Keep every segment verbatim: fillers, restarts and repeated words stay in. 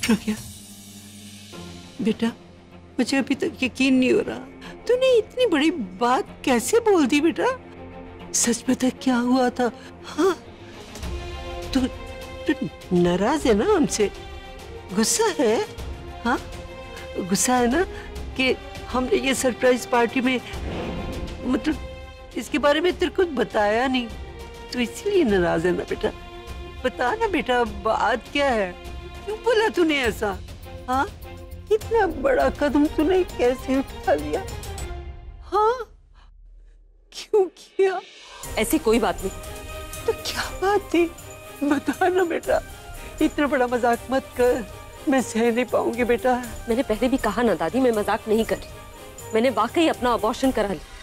प्रज्ञा बेटा, मुझे अभी तक यकीन नहीं हो रहा तूने इतनी बड़ी बात कैसे बोल दी बेटा। सच बता क्या हुआ था? हाँ तू तू नाराज है ना हमसे? गुस्सा है? हाँ गुस्सा है ना कि हमने ये सरप्राइज पार्टी में मतलब इसके बारे में तेरे को बताया नहीं, तो इसीलिए नाराज है ना बेटा? बता ना बेटा बात क्या है, क्यों बोला तूने ऐसा? हाँ इतना बड़ा कदम तूने कैसे उठा लिया? हाँ क्यों किया? ऐसी कोई बात नहीं। तो क्या बात थी बता ना बेटा, इतना बड़ा मजाक मत कर, मैं सह नहीं पाऊंगी बेटा। मैंने पहले भी कहा ना दादी, मैं मजाक नहीं कर रही, मैंने वाकई अपना अबॉर्शन करा लिया।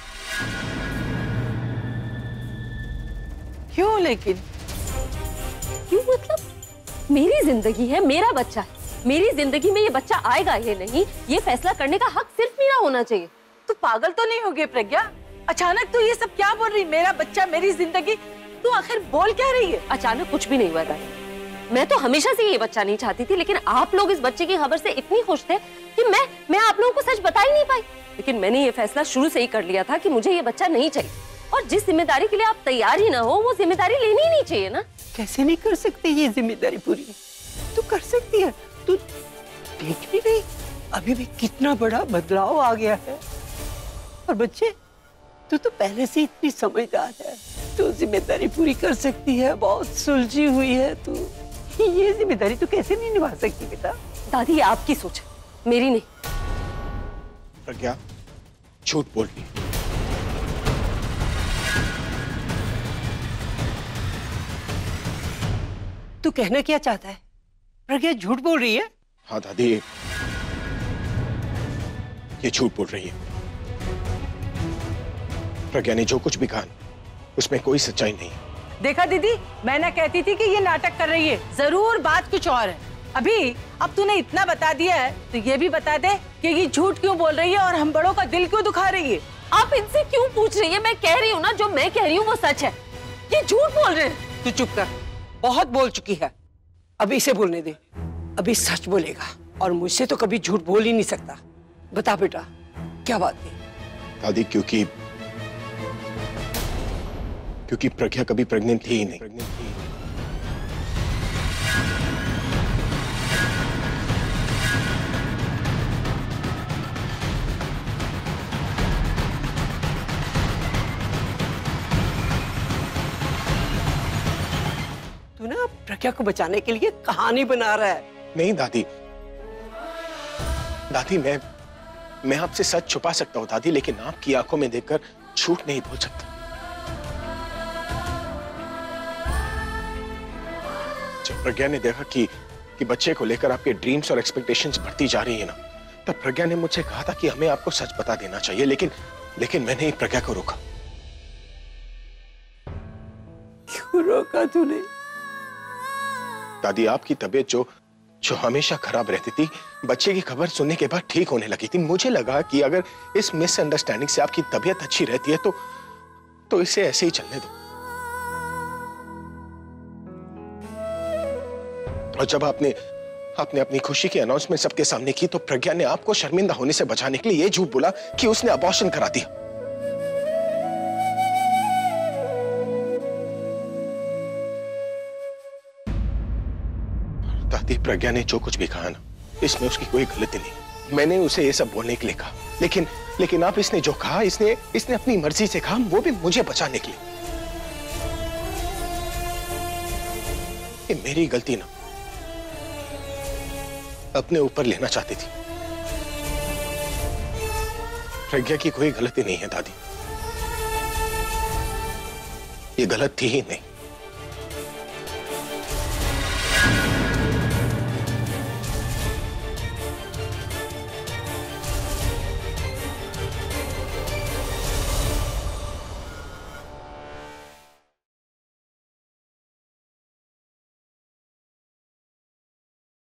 क्यों लेकिन? क्यों मतलब? मेरी जिंदगी है, मेरा बच्चा है, मेरी जिंदगी में ये बच्चा आएगा या नहीं ये फैसला करने का हक सिर्फ मेरा होना चाहिए। तू पागल तो नहीं हो गई प्रज्ञा? अचानक तू ये सब क्या बोल रही? मेरा बच्चा मेरी जिंदगी, तू आखिर बोल क्या रही है? अचानक कुछ भी नहीं हुआ दादी, मैं तो हमेशा से ये बच्चा नहीं चाहती थी, लेकिन आप लोग इस बच्चे की खबर से इतनी खुश थे कि मैं मैं आप लोगों को सच बता ही नहीं पाई। लेकिन मैंने ये फैसला शुरू से ही कर लिया था कि मुझे ये बच्चा नहीं चाहिए, और जिस जिम्मेदारी के लिए आप तैयार ही ना हो वो जिम्मेदारी लेनी ही नहीं चाहिए ना। कैसे नहीं कर सकते ये जिम्मेदारी पूरी? तू कर सकती है, तू देख भी नहीं अभी भी कितना बड़ा बदलाव आ गया है। और बच्चे तू तो पहले से इतनी समझदार है, तू जिम्मेदारी पूरी कर सकती है, बहुत सुलझी हुई है तू, ये जिम्मेदारी तू कैसे नहीं निभा सकती बेटा? दादी ये आपकी सोच है, मेरी नहीं। प्रज्ञा झूठ बोल रही। तू कहना क्या चाहता है? प्रज्ञा झूठ बोल रही है? हाँ दादी ये झूठ बोल रही है। प्रज्ञा ने जो कुछ भी कहा उसमें कोई सच्चाई नहीं है। देखा दीदी, मैं ना कहती थी कि ये नाटक कर रही है, जरूर बात कुछ और है। अभी अब तूने इतना बता दिया है तो ये भी बता दे कि ये झूठ क्यों बोल रही है और हम बड़ों का दिल क्यों दुखा रही है। आप इनसे क्यों पूछ रही है? मैं कह रही हूँ ना, जो मैं कह रही हूँ वो सच है, ये झूठ बोल रहे हैं। तू चुप कर, बहुत बोल चुकी है, अभी इसे बोलने दे, अभी सच बोलेगा और मुझसे तो कभी झूठ बोल ही नहीं सकता। बता बेटा क्या बात है? दादी क्योंकि क्योंकि प्रज्ञा कभी प्रेग्नेंट थी ही नहीं। प्रेग्नेंट थी ही नहीं। तू ना प्रज्ञा को बचाने के लिए कहानी बना रहा है। नहीं दादी, दादी मैं मैं आपसे सच छुपा सकता हूँ दादी, लेकिन आपकी आंखों में देखकर झूठ नहीं बोल सकता। जब प्रज्ञा ने देखा कि कि बच्चे को लेकर आपके ड्रीम्स और एक्सपेक्टेशंस बढ़ती जा रही है ना, तब प्रज्ञा ने मुझसे कहा था कि हमें आपको सच बता देना चाहिए, लेकिन लेकिन मैंने ही प्रज्ञा को रोका। क्यों रोका तूने? दादी आपकी तबीयत जो जो हमेशा खराब रहती थी, बच्चे की खबर सुनने के बाद ठीक होने लगी थी। मुझे लगा कि अगर इस मिसअंडरस्टैंडिंग से आपकी तबीयत अच्छी रहती है तो तो इसे ऐसे ही चलने दो। और जब आपने आपने अपनी खुशी की अनाउंसमेंट सबके सामने की तो प्रज्ञा ने आपको शर्मिंदा होने से बचाने के लिए यह झूठ बोला कि उसने अबॉर्शन करा दिया। दादी प्रज्ञा ने जो कुछ भी कहा ना, इसमें उसकी कोई गलती नहीं। मैंने उसे ये सब बोलने के लिए कहा, लेकिन लेकिन आप इसने जो कहा इसने इसने अपनी मर्जी से कहा, वो भी मुझे बचाने के लिए। ये मेरी गलती ना अपने ऊपर लेना चाहती थी। प्रज्ञा की कोई गलती नहीं है दादी, ये गलत थी ही नहीं।